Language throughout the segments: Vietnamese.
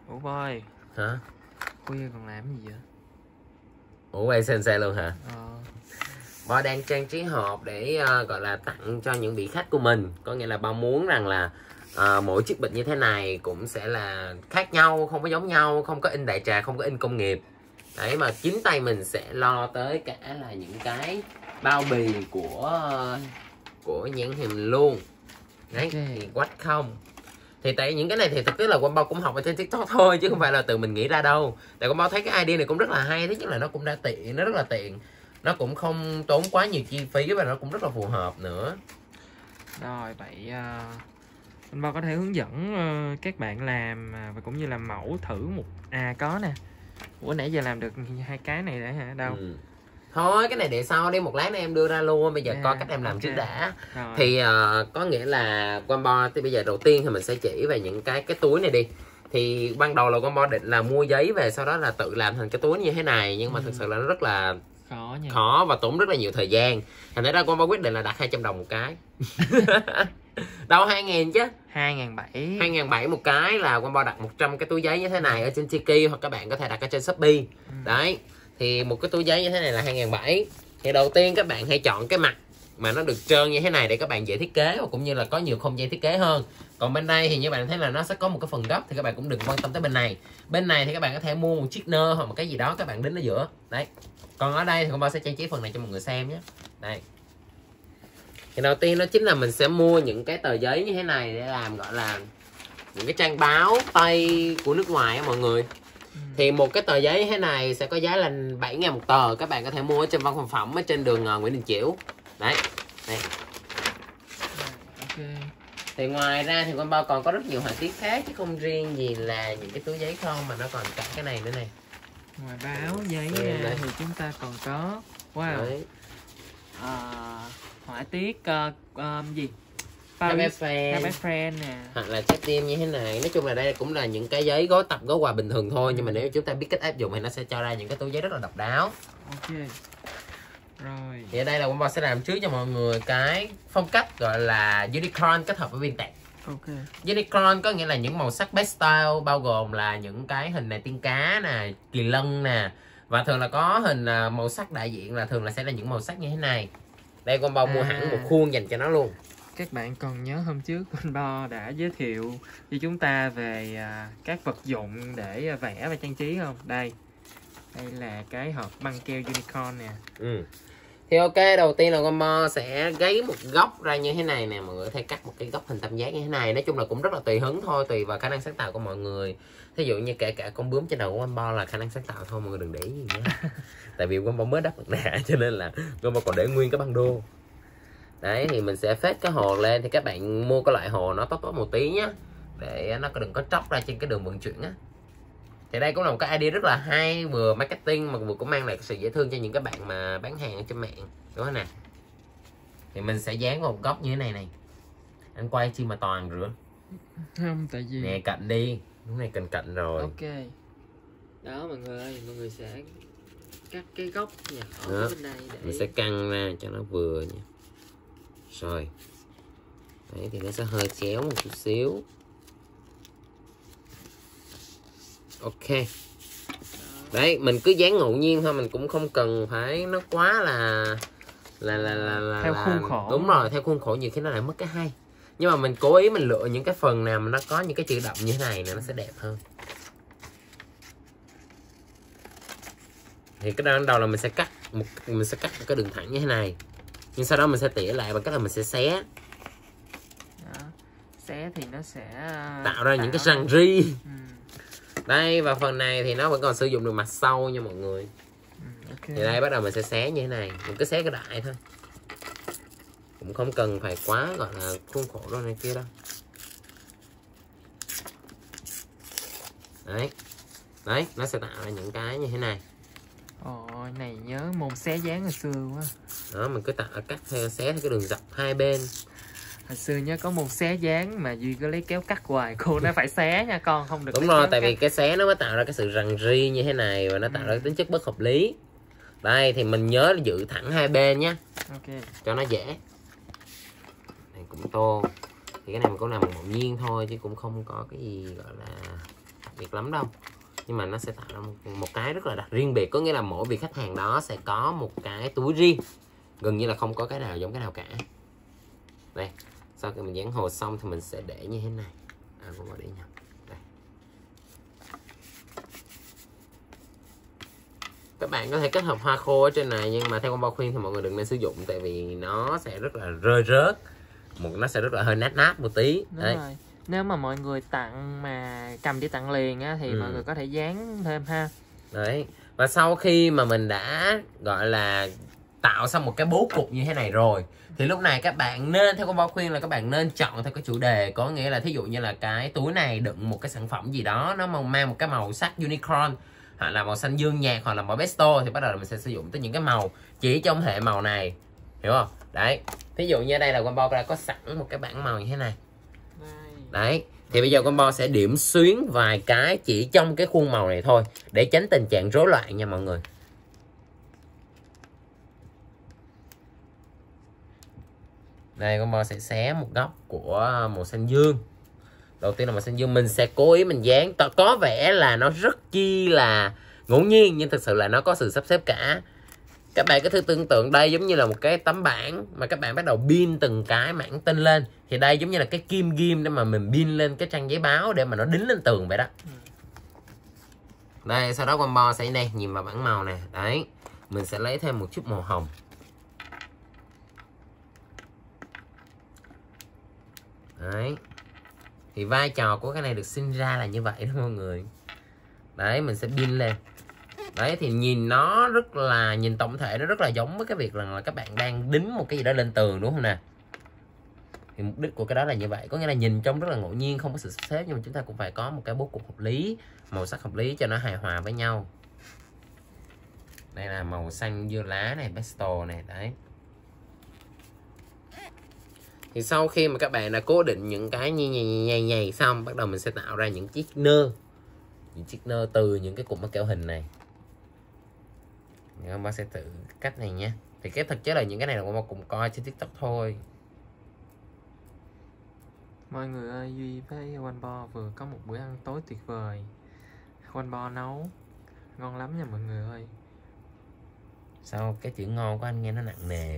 Ủa Boy, Hả? khuya còn làm gì vậy? Ủa quay sensei luôn hả? Ờ. Bo đang trang trí hộp để gọi là tặng cho những vị khách của mình. Có nghĩa là Bo muốn rằng là mỗi chiếc bịch như thế này cũng sẽ là khác nhau, không có giống nhau, không có in đại trà, không có in công nghiệp. Đấy, mà chính tay mình sẽ lo tới cả là những cái bao bì của nhãn hàng luôn. Đấy, Okay. thì quách không. Thì tại những cái này thì thực tế là Quang Bao cũng học ở trên TikTok thôi, chứ không phải là từ mình nghĩ ra đâu. Tại Quang Bao thấy cái idea này cũng rất là hay, thứ nhất là nó cũng đã tiện, nó rất là tiện, nó cũng không tốn quá nhiều chi phí và nó cũng rất là phù hợp nữa. Rồi vậy anh Bo có thể hướng dẫn các bạn làm và cũng như làm mẫu thử một có nè. Ủa nãy giờ làm được 2 cái này đã hả? Đâu? Thôi cái này để sau đi, một lát nữa em đưa ra luôn. Bây giờ coi cách em làm trước đã. Rồi. Thì có nghĩa là Quang Bao thì bây giờ đầu tiên thì mình sẽ chỉ về những cái túi này đi. Thì ban đầu là Quang Bao định là mua giấy về, sau đó là tự làm thành cái túi như thế này, nhưng mà thực sự là nó rất là khó và tốn rất là nhiều thời gian. Thành ra Quang Bao quyết định là đặt 200 đồng một cái. Đâu 2.000 chứ. 2.700. 2.700 một cái là Quang Bao đặt 100 cái túi giấy như thế này ở trên Tiki, hoặc các bạn có thể đặt ở trên Shopee. Đấy. Thì một cái túi giấy như thế này là 2.700. Thì đầu tiên các bạn hãy chọn cái mặt mà nó được trơn như thế này để các bạn dễ thiết kế, và cũng như là có nhiều không gian thiết kế hơn. Còn bên đây thì như bạn thấy là nó sẽ có một cái phần góc, thì các bạn cũng đừng quan tâm tới bên này. Bên này thì các bạn có thể mua một chiếc nơ hoặc một cái gì đó các bạn đính ở giữa. Đấy. Còn ở đây thì con bao sẽ trang trí phần này cho mọi người xem nhé. Đây. Thì đầu tiên đó chính là mình sẽ mua những cái tờ giấy như thế này để làm gọi là những cái trang báo Tây của nước ngoài á mọi người. Thì một cái tờ giấy như thế này sẽ có giá là 7.000 một tờ. Các bạn có thể mua ở trên văn phòng phẩm ở trên đường Nguyễn Đình Chiểu. Đấy. Đây. Okay. Thì ngoài ra thì con bao còn có rất nhiều họa tiết khác, chứ không riêng gì là những cái túi giấy không, mà nó còn cả cái này nữa này. Ngoài báo giấy ra thì chúng ta còn có họa tiết gì? Paris Friend nè, hoặc là trái tim như thế này. Nói chung là đây cũng là những cái giấy gói tập, gói quà bình thường thôi, nhưng mà nếu chúng ta biết cách áp dụng thì nó sẽ cho ra những cái túi giấy rất là độc đáo. Ok. Rồi. Thì ở đây là Quang Bao sẽ làm trước cho mọi người cái phong cách gọi là unicorn kết hợp với vintage. Ok. Unicorn có nghĩa là những màu sắc pastel, bao gồm là những cái hình này tiên cá nè, kỳ lân nè, và thường là có hình màu sắc đại diện là thường là sẽ là những màu sắc như thế này. Đây Quang Bao mua hẳn một khuôn dành cho nó luôn. Các bạn còn nhớ hôm trước Quang Bao đã giới thiệu với chúng ta về các vật dụng để vẽ và trang trí không? Đây là cái hộp băng keo unicorn nè. Thì ok, đầu tiên là Quang Bao sẽ gáy một góc ra như thế này nè. Mọi người có thể cắt một cái góc hình tam giác như thế này. Nói chung là cũng rất là tùy hứng thôi, tùy vào khả năng sáng tạo của mọi người. Thí dụ như kể cả con bướm trên đầu của Quang Bao là khả năng sáng tạo thôi, mọi người đừng để ý gì nhé. Tại vì Quang Bao mới đắp mặt nạ cho nên là Quang Bao còn để nguyên cái băng đô. Đấy, thì mình sẽ phết cái hồ lên. Thì các bạn mua cái loại hồ nó tốt một tí nhé, để nó đừng có tróc ra trên cái đường vận chuyển á. Thì đây cũng là một cái idea rất là hay, vừa marketing mà vừa cũng mang lại sự dễ thương cho những các bạn mà bán hàng ở trên mạng, đúng không nè. Thì mình sẽ dán vào một góc như thế này này. Anh quay chi mà toàn rửa. Không, tại vì nè cạnh đi, lúc này cạnh rồi. Ok. Đó mọi người ơi, mọi người sẽ cắt cái góc nhỏ ở bên này để mình sẽ căng ra cho nó vừa nha. Rồi. Đấy, thì nó sẽ hơi chéo một chút xíu. Ok. Đấy, mình cứ dán ngẫu nhiên thôi, mình cũng không cần phải nó quá là theo khuôn khổ. Đúng rồi, theo khuôn khổ nhiều khi nó lại mất cái hay. Nhưng mà mình cố ý mình lựa những cái phần nào mà nó có những cái chữ đậm như thế này nó sẽ đẹp hơn. Thì cái đầu là mình sẽ cắt một cái đường thẳng như thế này. Nhưng sau đó mình sẽ tỉa lại bằng cách là mình sẽ xé. Đó. Xé thì nó sẽ tạo ra những cái răng ri. Đây, và phần này thì nó vẫn còn sử dụng được mặt sau nha mọi người. Okay. Thì đây bắt đầu mình sẽ xé như thế này. Mình cứ xé cái đại thôi, cũng không cần phải quá gọi là khuôn khổ đâu này kia đâu. Đấy. Đấy, nó sẽ tạo ra những cái như thế này. Ôi, này nhớ môn xé dán hồi xưa quá. Đó, mình cứ cắt theo, xé theo cái đường dọc hai bên. Hồi xưa nhớ có môn xé dán mà Duy cứ lấy kéo cắt hoài, cô nó phải xé nha con, không được. Đúng rồi, tại vì cái xé nó mới tạo ra cái sự rằn ri như thế này, và nó tạo ra tính chất bất hợp lý. Đây, thì mình nhớ giữ thẳng hai bên nhé. Ok. Cho nó dễ. Này cũng tô. Thì cái này mình cũng làm ngẫu nhiên thôi, chứ cũng không có cái gì gọi là biệt lắm đâu, nhưng mà nó sẽ tạo ra một cái rất là đặc riêng biệt, có nghĩa là mỗi vị khách hàng đó sẽ có một cái túi riêng, gần như là không có cái nào giống cái nào cả. Đây, sau khi mình dán hồ xong thì mình sẽ để như thế này. Con bò để nhầm. Đây. Các bạn có thể kết hợp hoa khô ở trên này, nhưng mà theo con bò khuyên thì mọi người đừng nên sử dụng, tại vì nó sẽ rất là rơi rớt, nó sẽ rất là hơi nát nát một tí. Đấy. Rồi. Nếu mà mọi người tặng mà cầm đi tặng liền á thì mọi người có thể dán thêm ha. Đấy. Và sau khi mà mình đã gọi là tạo xong một cái bố cục như thế này rồi, thì lúc này các bạn nên, theo con bò khuyên là các bạn nên chọn theo cái chủ đề, có nghĩa là thí dụ như là cái túi này đựng một cái sản phẩm gì đó nó mang một cái màu sắc unicorn, hoặc là màu xanh dương nhạt, hoặc là màu pesto, thì bắt đầu là mình sẽ sử dụng tới những cái màu chỉ trong hệ màu này, hiểu không? Đấy, thí dụ như đây là con bò đã có sẵn một cái bảng màu như thế này. Đấy, thì bây giờ con bò sẽ điểm xuyến vài cái chỉ trong cái khuôn màu này thôi, để tránh tình trạng rối loạn nha mọi người. Đây, con bò sẽ xé một góc của màu xanh dương. Đầu tiên là màu xanh dương, mình sẽ cố ý mình dán, có vẻ là nó rất chi là ngẫu nhiên, nhưng thực sự là nó có sự sắp xếp cả. Các bạn có thể tưởng tượng đây giống như là một cái tấm bảng mà các bạn bắt đầu pin từng cái mảng tên lên, thì đây giống như là cái kim ghim để mà mình pin lên cái trang giấy báo để mà nó đính lên tường vậy đó. Đây, sau đó con bò sẽ đây, nhìn vào bảng màu nè. Đấy, mình sẽ lấy thêm một chút màu hồng. Đấy, thì vai trò của cái này được sinh ra là như vậy đó mọi người. Đấy, mình sẽ pin lên. Đấy, thì nhìn nó rất là, nhìn tổng thể nó rất là giống với cái việc là các bạn đang đính một cái gì đó lên tường, đúng không nè? Thì mục đích của cái đó là như vậy, có nghĩa là nhìn trông rất là ngẫu nhiên, không có sự sắp xếp, nhưng mà chúng ta cũng phải có một cái bố cục hợp lý, màu sắc hợp lý cho nó hài hòa với nhau. Đây là màu xanh dưa lá này, pesto này. Đấy, thì sau khi mà các bạn đã cố định những cái nhầy xong, bắt đầu mình sẽ tạo ra những chiếc nơ, từ những cái cụm kẹo hình này. Các bạn sẽ tự cách này nhé. Thì cái thực chất là những cái này là con cùng coi trên TikTok thôi. Mọi người ơi, Duy với Quanh Bo vừa có một bữa ăn tối tuyệt vời. Quanh Bo nấu ngon lắm nha mọi người ơi. Sao cái chữ ngon của anh nghe nó nặng nề.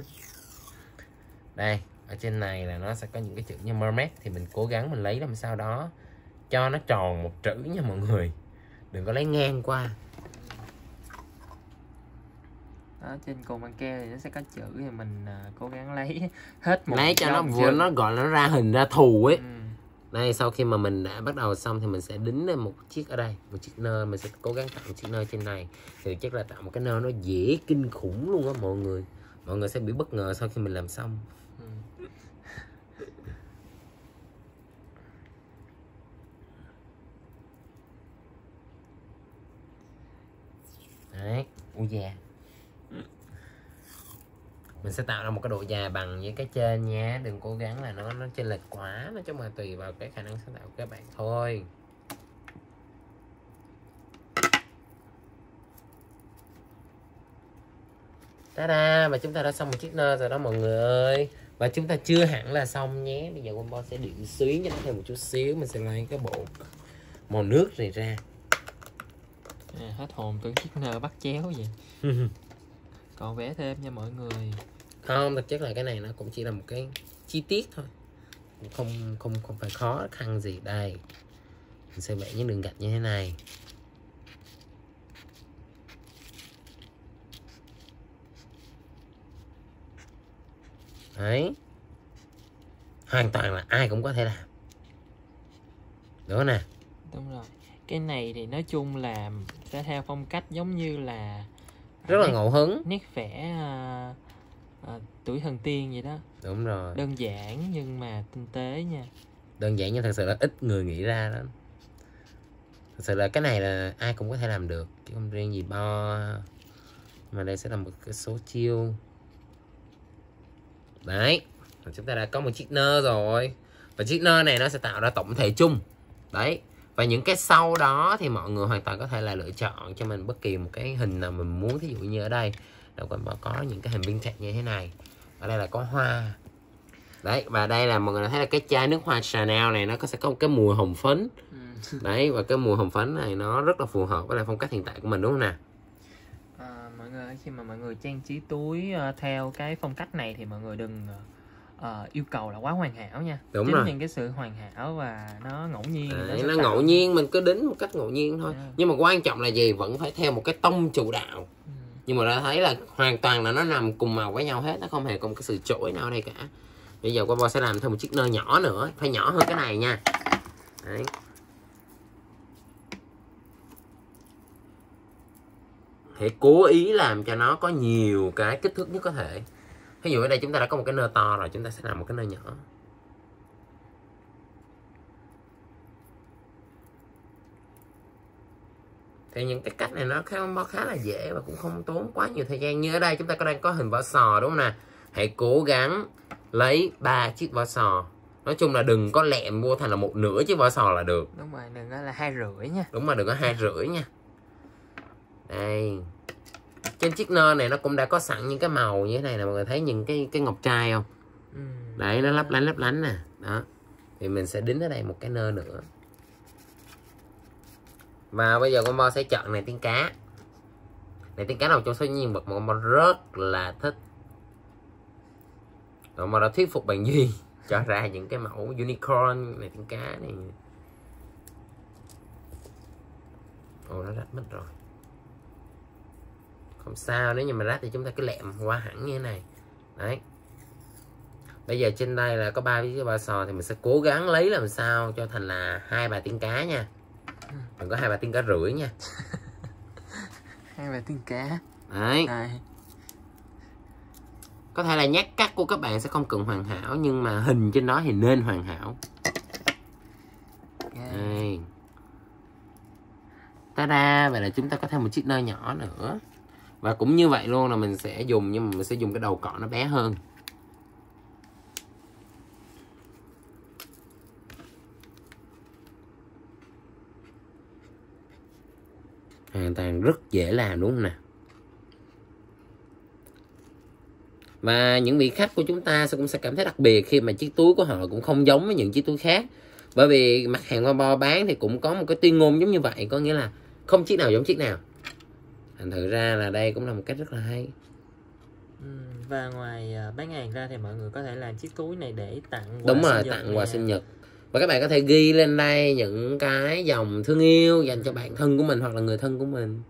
Đây, ở trên này là nó sẽ có những cái chữ như mermaid, thì mình cố gắng mình lấy làm sao đó cho nó tròn một chữ nha mọi người, đừng có lấy ngang qua. Đó, trên cùng băng keo thì nó sẽ có chữ, thì mình cố gắng lấy hết một, lấy cho nó vừa nó gọi là nó ra hình ra thù ấy. Đây, sau khi mà mình đã bắt đầu xong thì mình sẽ đính lên một chiếc ở đây, một chiếc nơ. Mình sẽ cố gắng tạo một chiếc nơ trên này, thì chắc là tạo một cái nơ nó dễ kinh khủng luôn á mọi người. Mọi người sẽ bị bất ngờ sau khi mình làm xong. Đấy, ui da. Mình sẽ tạo ra một cái độ dài bằng với cái trên nha, đừng cố gắng là nó chênh lệch quá, nói chung là tùy vào cái khả năng sáng tạo của các bạn thôi. Ta-da, và chúng ta đã xong một chiếc nơ rồi đó mọi người ơi. Và chúng ta chưa hẳn là xong nhé. Bây giờ con Bo sẽ điểm xuyến cho nó thêm một chút xíu. Mình sẽ lấy cái bộ màu nước này ra. Hết hồn tưởng chiếc nơ bắt chéo vậy. Còn vẽ thêm nha mọi người. Không, thực chất là cái này nó cũng chỉ là một cái chi tiết thôi, không phải khó khăn gì. Đây, mình sẽ vẽ những đường gạch như thế này. Đấy, hoàn toàn là ai cũng có thể làm, đúng không nè? Đúng rồi, cái này thì nói chung là sẽ theo phong cách giống như là rất là ngẫu hứng, nét vẽ tuổi thần tiên vậy đó. Đúng rồi, đơn giản nhưng mà tinh tế nha. Đơn giản nhưng thật sự là ít người nghĩ ra lắm. Thật sự là cái này là ai cũng có thể làm được, chứ không riêng gì Bo. Mà đây sẽ là một cái số chiêu. Đấy, chúng ta đã có một chiếc nơ rồi. Và chiếc nơ này nó sẽ tạo ra tổng thể chung. Đấy, và những cái sau đó thì mọi người hoàn toàn có thể là lựa chọn cho mình bất kỳ một cái hình nào mình muốn. Thí dụ như ở đây đâu còn có những cái hình viên trạc như thế này. Ở đây là có hoa. Đấy, và đây là mọi người thấy là cái chai nước hoa Chanel này nó sẽ có một cái mùi hồng phấn. Đấy, và cái mùi hồng phấn này nó rất là phù hợp với lại phong cách hiện tại của mình, đúng không nào? Mọi người khi mà mọi người trang trí túi theo cái phong cách này thì mọi người đừng yêu cầu là quá hoàn hảo nha. Đúng Chính rồi. những cái sự hoàn hảo và nó ngẫu nhiên. Đấy, nó ngẫu nhiên, mình cứ đính một cách ngẫu nhiên thôi. Yeah. Nhưng mà quan trọng là gì? Vẫn phải theo một cái tông chủ đạo. Nhưng mà đã thấy là hoàn toàn là nó nằm cùng màu với nhau hết, nó không hề có một cái sự chổi nào ở đây cả. Bây giờ Combo sẽ làm thêm một chiếc nơ nhỏ nữa, phải nhỏ hơn cái này nha. Đấy. Hãy cố ý làm cho nó có nhiều cái kích thước nhất có thể. Ví dụ ở đây chúng ta đã có một cái nơ to rồi, chúng ta sẽ làm một cái nơ nhỏ. Thì những cái cách này nó khá là dễ và cũng không tốn quá nhiều thời gian. Như ở đây chúng ta đang có hình vỏ sò, đúng không nào? Hãy cố gắng lấy 3 chiếc vỏ sò. Nói chung là đừng có lẹm mua thành là một nửa chiếc vỏ sò là được. Đúng rồi, đừng có là 2,5 nha. Đúng rồi, đừng có 2,5 nha. Đây. Trên chiếc nơ này nó cũng đã có sẵn những cái màu như thế này nè, mọi người thấy những cái ngọc trai không? Đấy, nó lấp lánh nè. Đó. Thì mình sẽ đính ở đây một cái nơ nữa. Và bây giờ Combo sẽ chọn này tiếng cá. Này tiếng cá là một trong số những nhân vật mà Combo rất là thích. Combo đã thuyết phục bạn Duy cho ra những cái mẫu unicorn này tiếng cá này. Ồ, nó rách mất rồi. Không sao, nếu như mà rách thì chúng ta cứ lẹm qua hẳn như thế này. Đấy. Bây giờ trên đây là có 3 cái vỏ sò thì mình sẽ cố gắng lấy làm sao cho thành là 2 bà tiên cá nha. Đừng có 2 bà tiên cá rưỡi nha. 2 bà tiên cá. Đấy. Đây. Có thể là nhát cắt của các bạn sẽ không cần hoàn hảo, nhưng mà hình trên đó thì nên hoàn hảo. Okay. Đây. Ta-da, vậy là chúng ta có thêm một chiếc nơ nhỏ nữa. Và cũng như vậy luôn là mình sẽ dùng, nhưng mà mình sẽ dùng cái đầu cọ nó bé hơn. Hoàn toàn rất dễ làm, đúng không nào? Và những vị khách của chúng ta cũng sẽ cảm thấy đặc biệt khi mà chiếc túi của họ cũng không giống với những chiếc túi khác. Bởi vì mặt hàng Combo bán thì cũng có một cái tuyên ngôn giống như vậy, có nghĩa là không chiếc nào giống chiếc nào. Thành thử ra là đây cũng là một cách rất là hay. Và ngoài bán hàng ra thì mọi người có thể làm chiếc túi này để tặng quà. Đúng rồi, sinh nhật tặng quà sinh nhật. Và các bạn có thể ghi lên đây những cái dòng thương yêu dành cho bạn thân của mình hoặc là người thân của mình.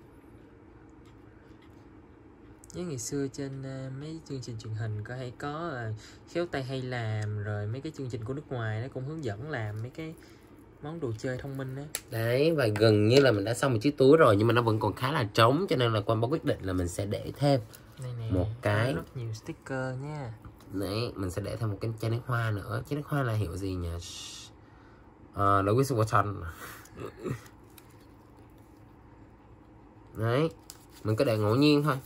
Với ngày xưa trên mấy chương trình truyền hình có khéo tay hay làm, rồi mấy cái chương trình của nước ngoài nó cũng hướng dẫn làm mấy cái món đồ chơi thông minh đó. Đấy, và gần như là mình đã xong một chiếc túi rồi, nhưng mà nó vẫn còn khá là trống, cho nên là Combo quyết định là mình sẽ để thêm này, một cái rất nhiều sticker nha. Đấy, mình sẽ để thêm một cái chai nước hoa nữa. Chai nước hoa là hiệu gì nhỉ? Louis Vuitton. Đấy, mình cứ để ngẫu nhiên thôi.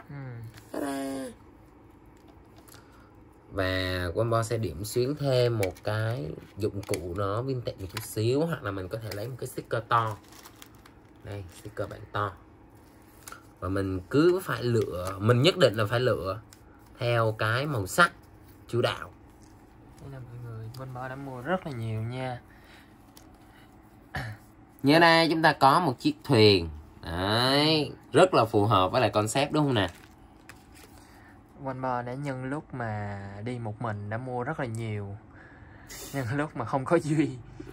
Và Combo sẽ điểm xuyến thêm một cái dụng cụ nó vintage một chút xíu, hoặc là mình có thể lấy một cái sticker to. Đây, sticker bản to. Và mình cứ phải lựa, mình nhất định là phải lựa theo cái màu sắc chủ đạo. Đây là mọi người, Combo đã mua rất là nhiều nha. Như đây chúng ta có một chiếc thuyền. Đấy, rất là phù hợp với lại concept, đúng không nè? Combo đã nhân lúc mà đi một mình đã mua rất là nhiều. Nhưng lúc mà không có Duy,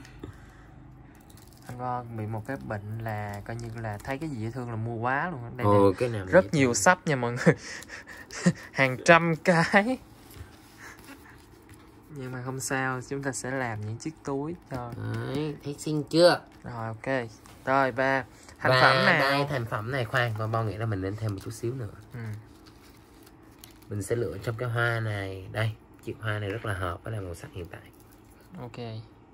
Combo bị một cái bệnh là coi như là thấy cái gì dễ thương là mua quá luôn. Đây cái nào rất nhiều sắp nha mọi người. Hàng trăm cái. Nhưng mà không sao, chúng ta sẽ làm những chiếc túi cho. Đấy, thấy xinh chưa? Rồi ok. Rồi và thành và phẩm nào? đây thành phẩm này, khoan, Combo nghĩ là mình nên thêm một chút xíu nữa. Mình sẽ lựa trong cái hoa này. Đây, chiếc hoa này rất là hợp với màu sắc hiện tại. Ok.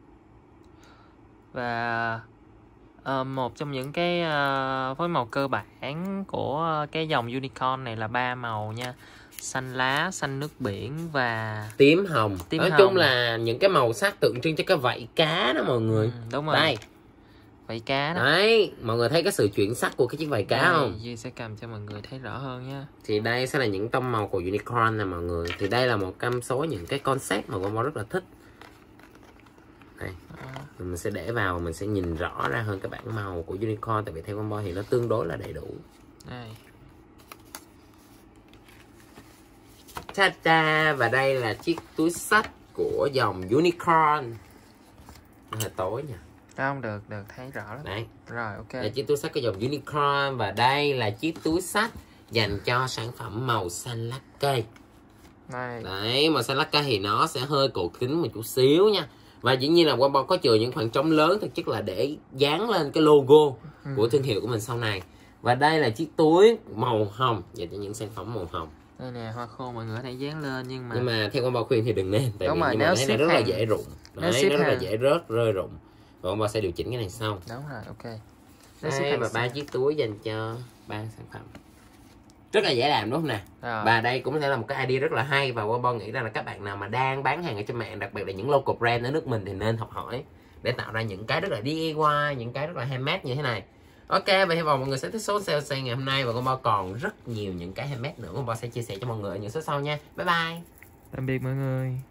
Và một trong những cái phối màu cơ bản của cái dòng unicorn này là 3 màu nha. Xanh lá, xanh nước biển và tím hồng. Tím Nói hồng. chung là những cái màu sắc tượng trưng cho cái vảy cá đó mọi người. Đúng rồi. Đây. Vảy cá đó. Đấy, mọi người thấy cái sự chuyển sắc của cái chiếc vảy cá đây, không? Duy sẽ cầm cho mọi người thấy rõ hơn nha. Thì đây sẽ là những tông màu của unicorn nè mọi người. Thì đây là một trong số những cái concept mà Combo rất là thích. Đây. Đó. Mình sẽ để vào, mình sẽ nhìn rõ ra hơn cái bảng màu của unicorn, tại vì theo combo thì nó tương đối là đầy đủ. Đây. Ta-da! Và đây là chiếc túi xách của dòng unicorn. Nó hơi tối nha. Không được, thấy rõ lắm. Đấy. Rồi, ok. Là chiếc túi xách của dòng unicorn. Và đây là chiếc túi xách dành cho sản phẩm màu xanh lá cây. Đây. Đấy, màu xanh lá cây thì nó sẽ hơi cổ kính một chút xíu nha. Và dĩ nhiên là Quang có chừa những khoảng trống lớn thực chất là để dán lên cái logo của thương hiệu của mình sau này. Và đây là chiếc túi màu hồng dành cho những sản phẩm màu hồng. Đây nè, hoa khô mọi người có thể dán lên, nhưng mà theo Quang khuyên thì đừng nên, tại đúng vì rồi, nhưng mà nó rất là dễ rụng. Đấy, nó rất là dễ rơi rụng. Và Quang sẽ điều chỉnh cái này sau. Đúng rồi, ok. Đây và 3 chiếc túi dành cho 3 sản phẩm. Rất là dễ làm đúng không nè? Và đây cũng sẽ là một cái idea rất là hay, và Quang nghĩ rằng là các bạn nào mà đang bán hàng ở trên mạng, đặc biệt là những local brand ở nước mình, thì nên học hỏi để tạo ra những cái rất là DIY, những cái rất là handmade như thế này. Ok, và hy vọng mọi người sẽ thích số sale ngày hôm nay, và Quang còn rất nhiều những cái handmade nữa Quang sẽ chia sẻ cho mọi người ở những số sau nha. Bye bye. Tạm biệt mọi người.